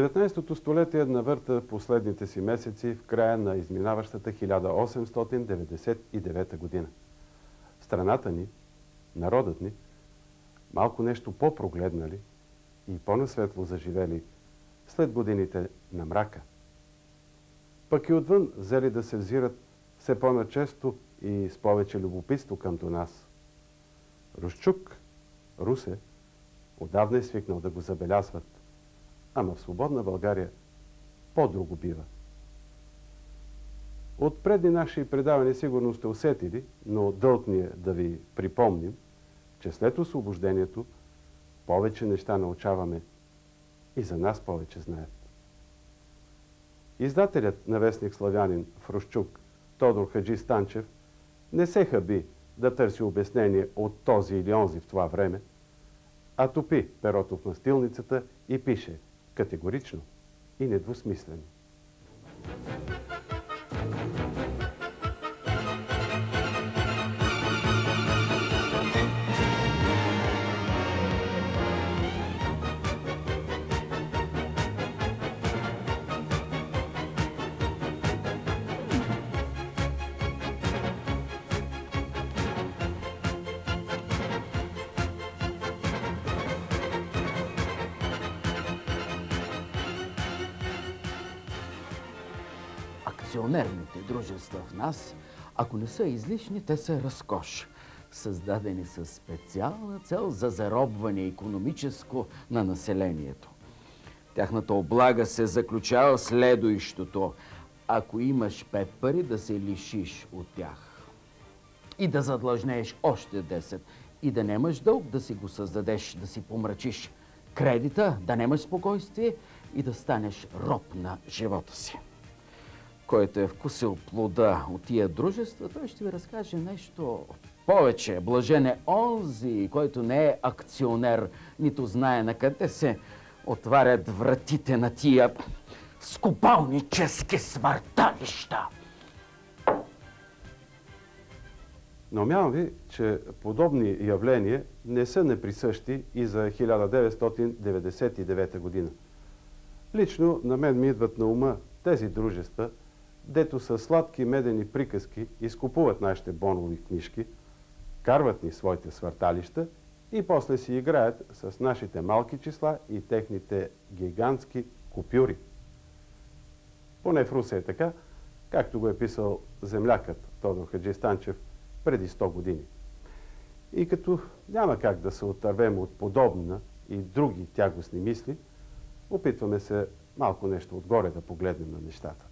19-то столетие навърта последните си месеци в края на изминаващата 1899 година. Страната ни, народът ни, малко нещо по-прогледнали и по-насветло заживели след годините на мрака. Пък и отвън взели да се взират все по-начесто и с повече любопитство къмто нас. Русчук, Русе, отдавна е свикнал да го забелязват, ама в свободна България по-друго бива. От предни наши предавания сигурно сте усетили, но дълг ни е да ви припомним, че след освобождението повече неща научаваме и за нас повече знаят. Издателят на вестник Славянин в Русчук, Тодор Хаджи Станчев, не се хаби да търси обяснение от този или онзи в това време, а топи перото в настилницата и пише категорично и недвусмислено. Акционерните дружества в нас, ако не са излишни, те са разкош. Създадени със специална цел за заробване икономическо на населението. Тяхната облага се заключава в следуищото. Ако имаш 5 пари, да се лишиш от тях. И да задлъжнееш още 10. И да нямаш дълг, да си го създадеш, да си помрачиш кредита, да нямаш спокойствие и да станеш роб на живота си. Който е вкусил плода от тия дружества, той ще ви разкаже нещо повече. Блажен е онзи, който не е акционер, нито знае на къде се отварят вратите на тия скупалнически свърталища. Наумявам ви, че подобни явления не са неприсъщи и за 1999 година. Лично на мен ми идват на ума тези дружества, дето са сладки медени приказки изкупуват нашите бонови книжки, карват ни своите свърталища и после си играят с нашите малки числа и техните гигантски купюри. Поне в Русе е така, както го е писал землякът Тодор Хаджи Станчев преди 100 години. И като няма как да се отървем от подобна и други тягостни мисли, опитваме се малко нещо отгоре да погледнем на нещата.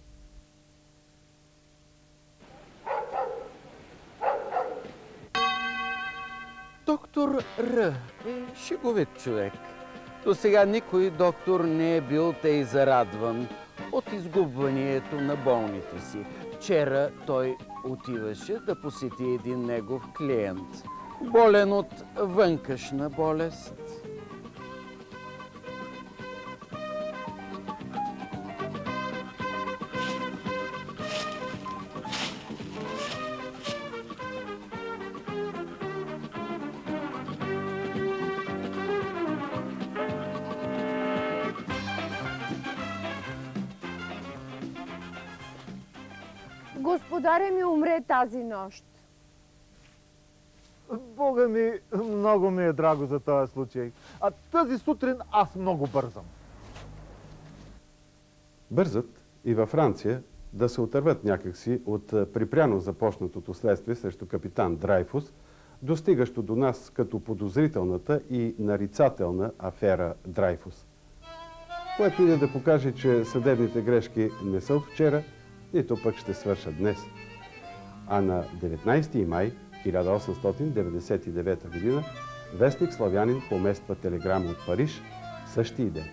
Доктор Р. е шеговит човек. До сега никой доктор не е бил тъй зарадван от изгубването на болните си. Вчера той отиваше да посети един негов клиент, болен от вънкашна болест. Господаря ми умре тази нощ. Бога ми, много ми е драго за този случай. А тази сутрин аз много бързам. Бързат и във Франция да се отърват някакси от припряно започнатото следствие срещу капитан Драйфус, достигащо до нас като подозрителната и нарицателна афера Драйфус. Което иде да покаже, че съдебните грешки не са от вчера, нито пък ще свършат днес. А на 19 май 1899 г. вестник Славянин помества телеграма от Париж същия ден.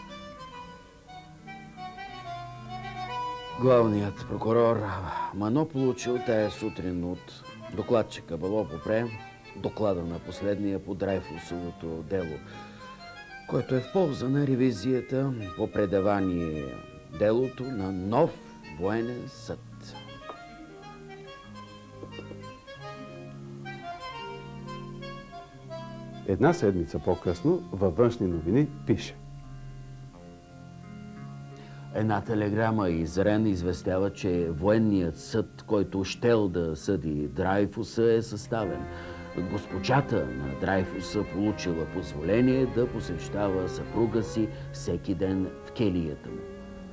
Главният прокурор Мано получил тая сутрин от докладчика Бало Попре доклада на последния по Драйфусовото дело, който е в полза на ревизията по предавание делото на нов военен съд. Една седмица по-късно във Външни новини пише: Една телеграма из Рен известява, че военният съд, който щел да съди Драйфуса, е съставен. Госпожата на Драйфуса получила позволение да посещава съпруга си всеки ден в келията му.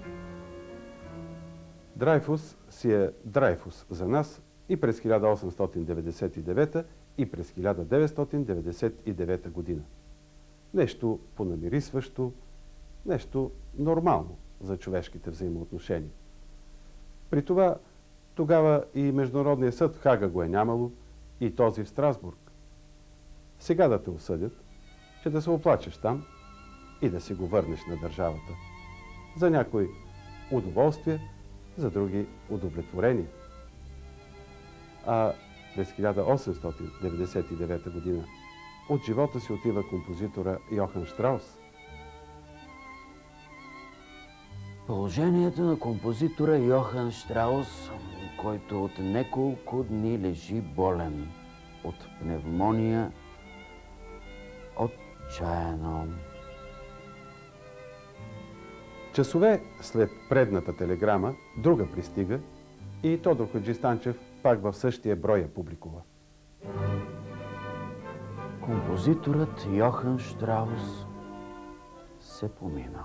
Драйфус си е Драйфус за нас и през 1899 и през 1999 година. Нещо понамирисващо, нещо нормално за човешките взаимоотношения. При това тогава и Международният съд в Хага го е нямало, и този в Страсбург. Сега да те осъдят, че да се оплачеш там и да си го върнеш на държавата. За някои удоволствие, за други удовлетворение. А през 1899 година от живота си отива композитора Йохан Штраус. Положението на композитора Йохан Штраус, който от няколко дни лежи болен от пневмония, отчаяно. Часове след предната телеграма, друга пристига и Тодор Хаджистанчев пак в същия брой я публикува. Композиторът Йохан Штраус се помина.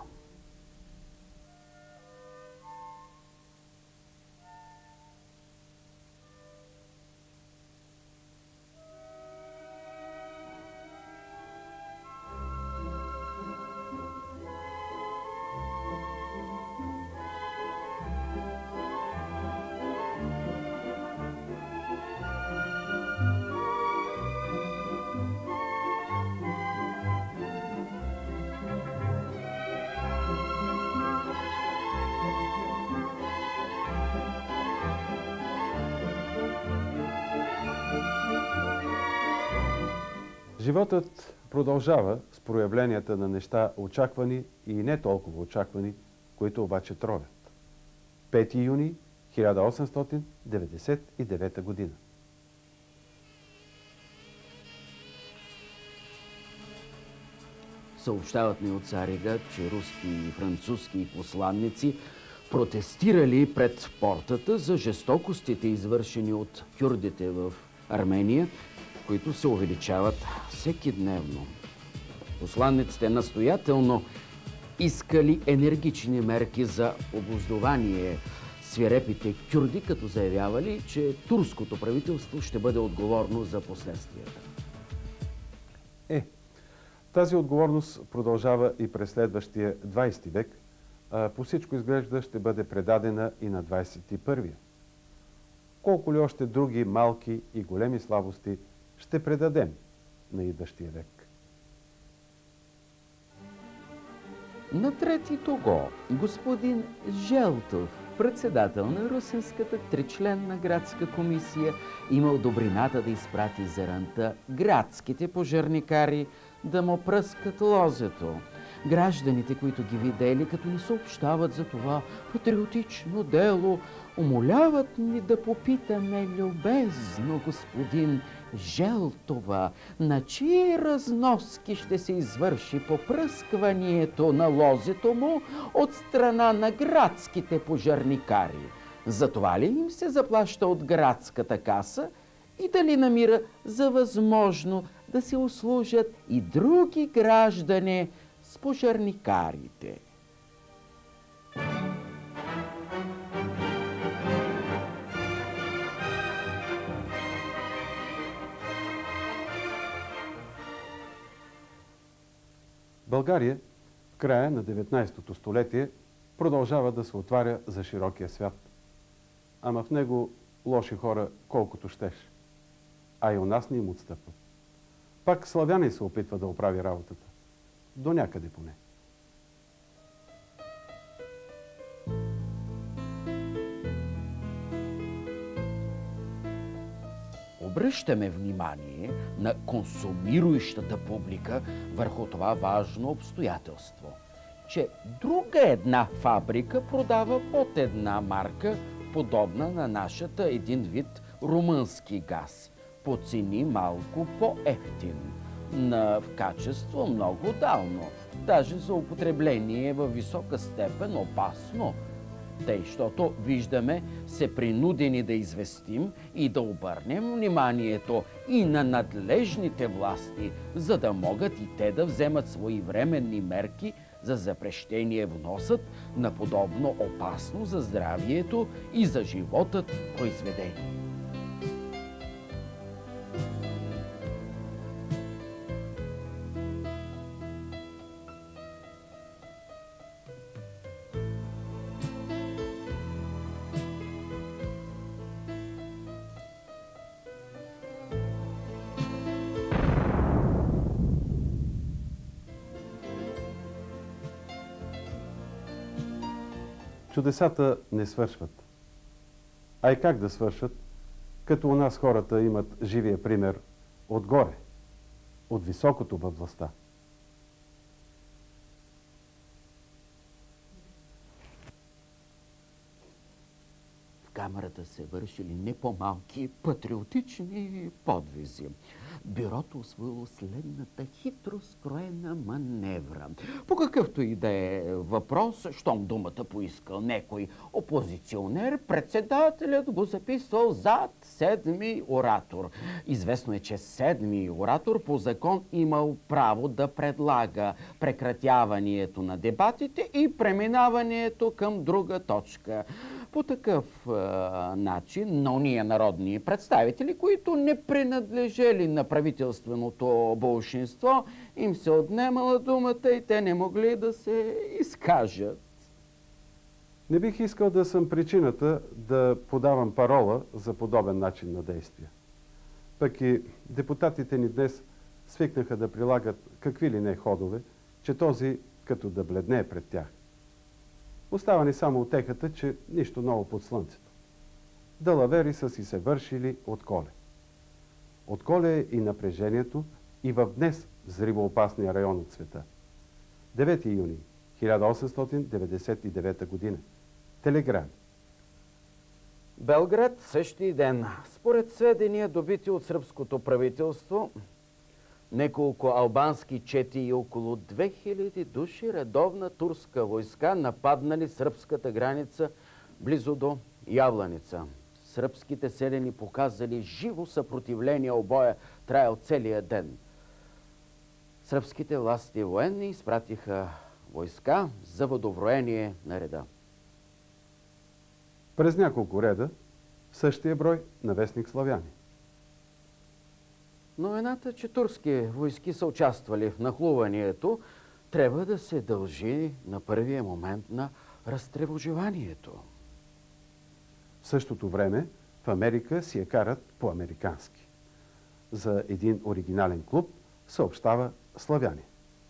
Животът продължава с проявленията на неща очаквани и не толкова очаквани, които обаче тровят. 5 юни 1899 година. Съобщават ни от Царига, че руски и французски посланници протестирали пред портата за жестокостите, извършени от кюрдите в Армения, които се увеличават всеки дневно. Посланниците настоятелно искали енергични мерки за обуздование свирепите кюрди, като заявявали, че турското правителство ще бъде отговорно за последствията. Тази отговорност продължава и през следващия 20 век, а по всичко изглежда ще бъде предадена и на 21-я. Колко ли още други малки и големи слабости ще предадем на идващия век? На 3 того господин Желтов, председател на Русинската тричленна градска комисия, имал добрината да изпрати заранта градските пожарникари да му пръскат лозето. Гражданите, които ги видели, като ни съобщават за това патриотично дело, умоляват ни да попитаме любезно господин Желтова, на чии разноски ще се извърши попръскването на лозето му от страна на градските пожарникари. Затова ли им се заплаща от градската каса и дали намира за възможно да се услужат и други граждани с пожарникарите? България в края на 19-то столетие продължава да се отваря за широкия свят. Ама в него лоши хора колкото щеш. А и у нас не им отстъпват. Пак славянин се опитва да оправи работата. До някъде поне. Обръщаме внимание на консумирующата публика върху това важно обстоятелство, че друга една фабрика продава под една марка, подобна на нашата един вид румънски газ, по цени малко по-евтин. в качество много дално, даже за употребление във висока степен опасно. Тъй, защото виждаме се принудени да известим и да обърнем вниманието и на надлежните власти, за да могат и те да вземат своевременни мерки за запрещение вносът на подобно опасно за здравието и за животът произведение. Чудесата не свършват. А и как да свършат, като у нас хората имат живия пример отгоре, от високото във властта. В камерата се вършили не по-малки патриотични подвизи. Бюрото усвоило следната хитро скроена маневра. По какъвто и да е въпрос, щом думата поискал некой опозиционер, председателят го записвал зад седми оратор. Известно е, че седми оратор по закон имал право да предлага прекратяването на дебатите и преминаването към друга точка. По такъв начин на ония народни представители, които не принадлежали на правителственото болшинство, им се отнемала думата и те не могли да се изкажат. Не бих искал да съм причината да подавам парола за подобен начин на действие. Пък и депутатите ни днес свикнаха да прилагат какви ли не ходове, че този като да бледнее пред тях. Остава ни само утехата, че нищо ново под слънцето. Далавери са си се вършили отколе. Отколе е и напрежението и в днес взривоопасния район от света. 9 юни 1899 година. Телеграми. Белград същия ден. Според сведения, добити от сръбското правителство, неколко албански чети и около 2000 души редовна турска войска нападнали сръбската граница близо до Явланица. Сръбските селени показали живо съпротивление, обоя траял целия ден. Сръбските власти и военни изпратиха войска за водовроение на реда. През няколко реда същия брой на вестник Славяни. Новината, че турски войски са участвали в нахлуванието, трябва да се дължи на първия момент на разтревоживанието. В същото време в Америка си я карат по-американски. За един оригинален клуб съобщава Славяни.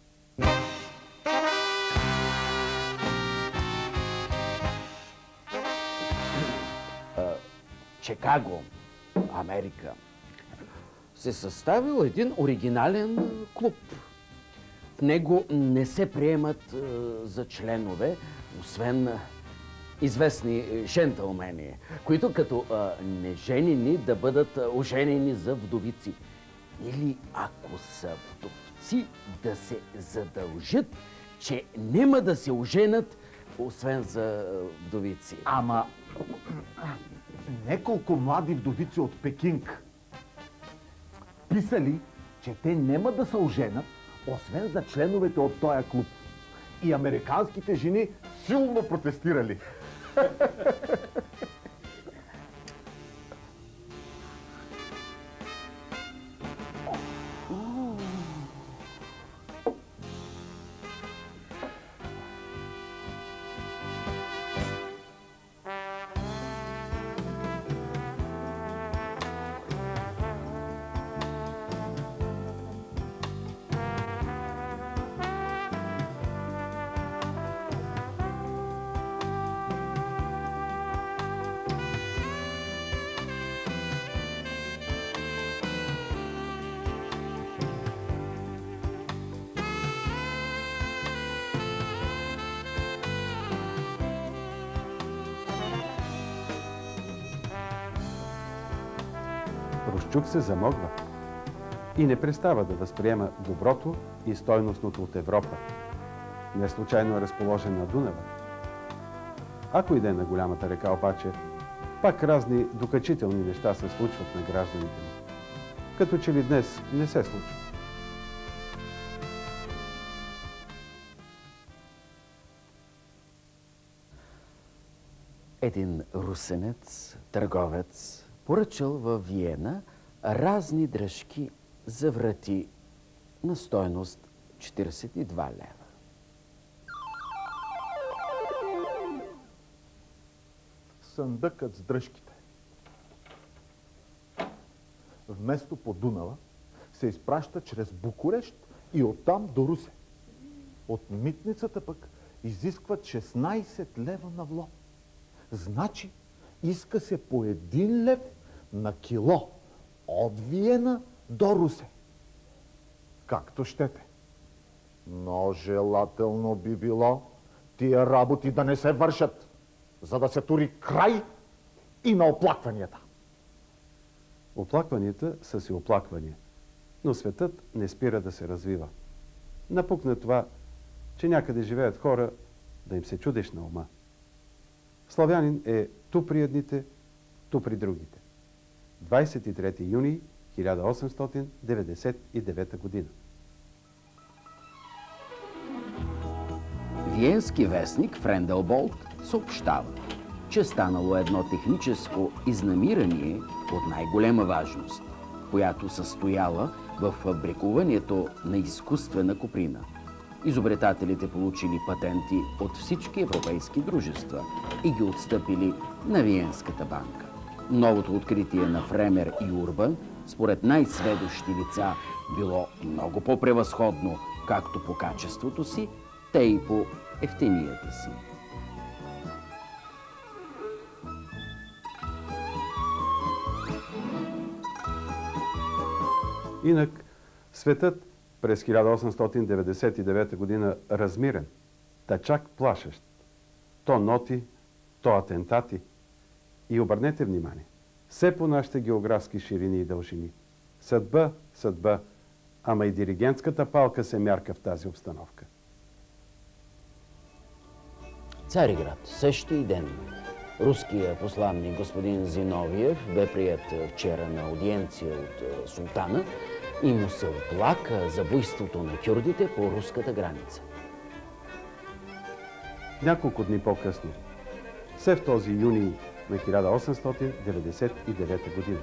Чикаго, Америка, се съставил един оригинален клуб. В него не се приемат за членове, освен известни жентълмени, които като неженени да бъдат оженени за вдовици. Или ако са вдовци, да се задължат, че няма да се оженят, освен за вдовици. Ама неколко млади вдовици от Пекинг писали, че те няма да се оженят, освен за членовете от този клуб. И американските жени силно протестирали. Русчук се замогва. и не престава да възприема доброто и стойностното от Европа. Не случайно е разположен на Дунава. Ако иде на голямата река обаче, пак разни докачителни неща се случват на гражданите му. Като че ли днес не се случва. Един русенец, търговец, поръчал във Виена разни дръжки за врати на стойност 42 лева. Съндъкът с дръжките. Вместо по Дунава се изпраща чрез Букурещ и оттам до Русе. От митницата пък изискват 16 лева на влог. Значи иска се по 1 лев на кило от Виена до Русе. Както щете. Но желателно би било тия работи да не се вършат, за да се тури край и на оплакванията. Оплакванията са си оплаквания, но светът не спира да се развива. Напукна това, че някъде живеят хора, да им се чудиш на ума. Славянин е ту при едните, ту при другите. 23 юни 1899 година. Виенски вестник Френделболт съобщава, че станало едно техническо изнамирание от най-голема важност, която състояла в фабрикуването на изкуствена коприна. Изобретателите получили патенти от всички европейски дружества и ги отстъпили на Виенската банка. Новото откритие на Фремер и Урбан, според най-сведущи лица, било много по-превъзходно, както по качеството си, те и по ефтинията си. Инак светът през 1899 година размирен, та чак плашещ. То ноти, то атентати. И обърнете внимание, все по нашите географски ширини и дължини. Съдба, съдба, ама и диригентската палка се мярка в тази обстановка. Цариград, същия ден. Руският посланник господин Зиновиев бе прият вчера на аудиенция от султана и му се оплака за буйството на кюрдите по руската граница. Няколко дни по-късно, все в този юни на 1899 година.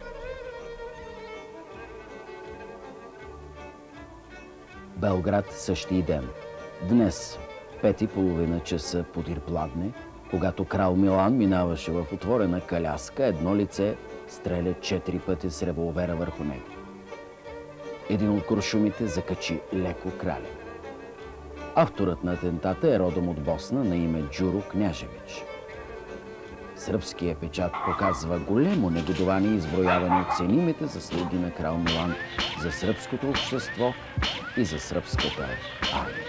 Белград, същия ден. Днес, 5:30 часа подир пладне, когато крал Милан минаваше в отворена каляска, едно лице стреля 4 пъти с револвера върху него. Един от куршумите закачи леко краля. Авторът на атентата е родом от Босна на име Джуро Княжевич. Сръбският печат показва големо негодование, изброяване от ценимите заслуги на крал Милан за сръбското общество и за сръбската армия.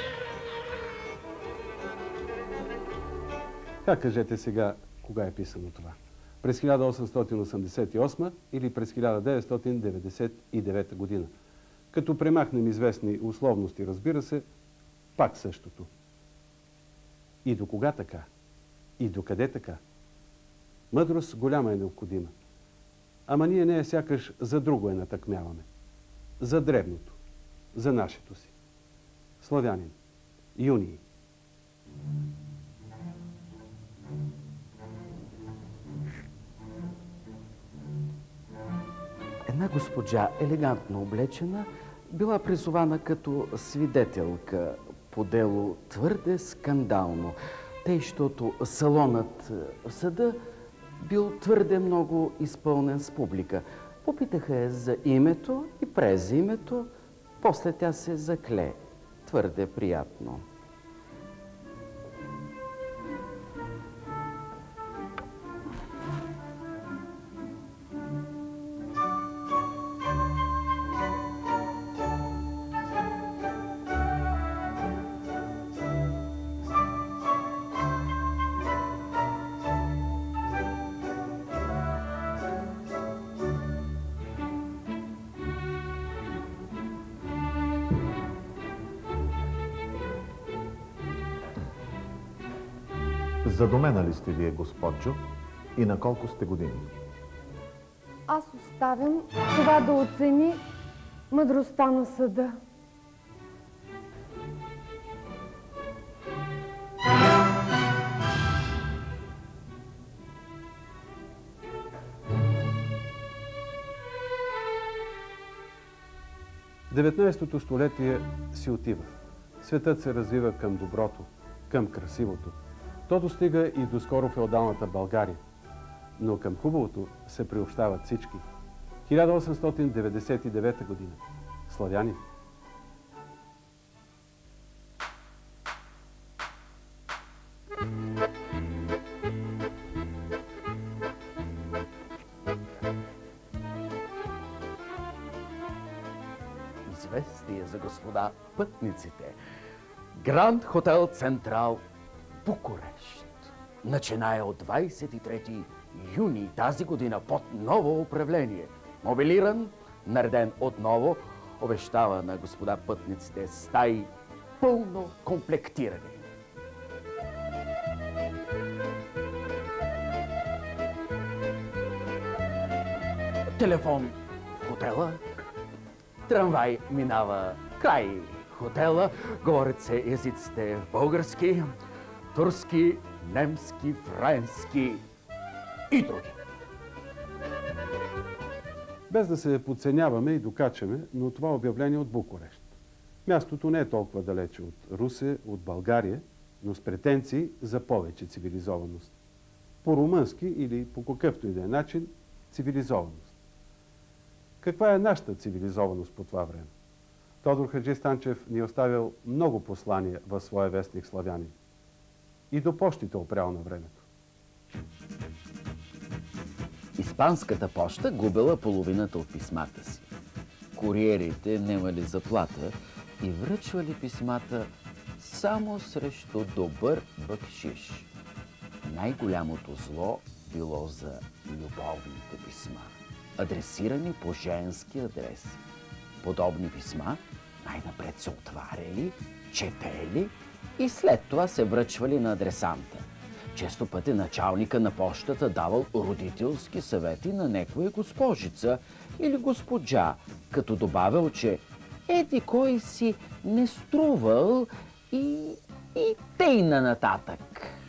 Как кажете сега, кога е писано това? През 1888 или през 1999 година? Като премахнем известни условности, разбира се, пак същото. И до кога така? И до къде така? Мъдрост голяма е необходима. Ама ние не е сякаш за друго е натъкмяваме. За древното. За нашето си. Славянин. Юний. Една госпожа, елегантно облечена, била призована като свидетелка по дело твърде скандално, тъй, защото салонът в съда бил твърде много изпълнен с публика. Попитаха я за името и през името, после тя се закле. Твърде приятно. Задумена ли сте вие, госпожо, и на колко сте години? Аз оставям това да оцени мъдростта на съда. В 19-то столетие си отива. Светът се развива към доброто, към красивото. То достига и до скоро феодалната България. Но към хубавото се приобщават всички. 1899 година. Славяни. Известие за господа пътниците. Гранд Хотел Централ, Букурещ. Начиная от 23 юни тази година под ново управление. Мобилиран, нареден отново, обещава на господа пътниците стаи пълно комплектирани. Телефон в хотела, трамвай минава край хотела, говорят се езиците български, турски, немски, френски и други. Без да се подценяваме и докачаме, но това обявление от Букурещ. Мястото не е толкова далече от Русе, от България, но с претенции за повече цивилизованост. По-румънски или по какъвто и да е начин цивилизованост. Каква е нашата цивилизованост по това време? Тодор Хаджистанчев ни е оставил много послания в своя вестник Славянин. И до пощите опрял на времето. Испанската поща губила половината от писмата си. Куриерите немали заплата и връчвали писмата само срещу добър бакшиш. Най-голямото зло било за любовните писма, адресирани по женски адрес. Подобни писма най-напред се отваряли, четели и след това се връчвали на адресанта. Често пъти началника на пощата давал родителски съвети на некоя госпожица или госпожа, като добавил, че еди кой си не струвал и тейна нататък.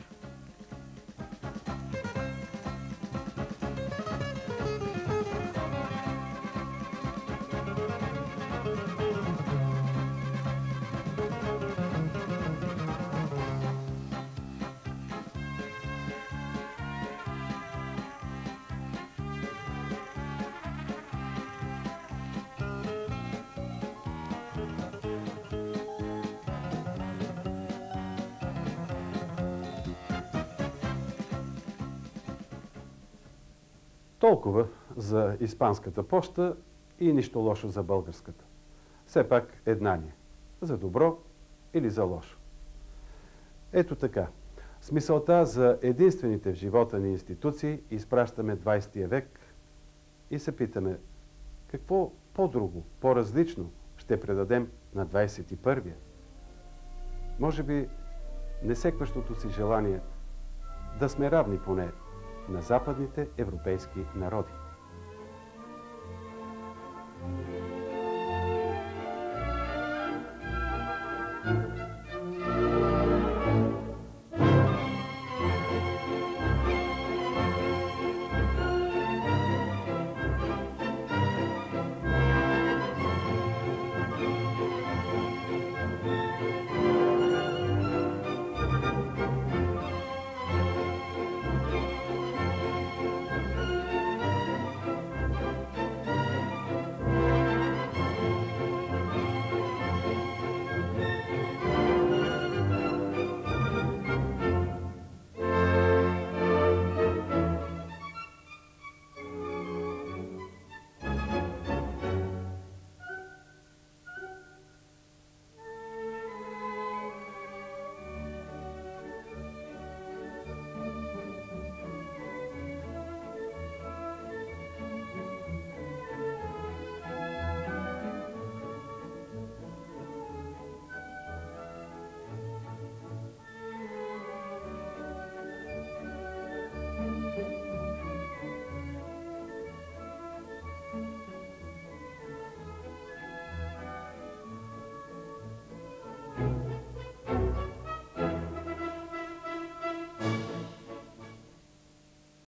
Толкова за испанската поща и нищо лошо за българската. Все пак една ни е. За добро или за лошо. Ето така. С мисълта за единствените в живота ни институции изпращаме 20 век и се питаме какво по-друго, по-различно ще предадем на 21-я. Може би несекващото си желание да сме равни поне на западните европейски народи.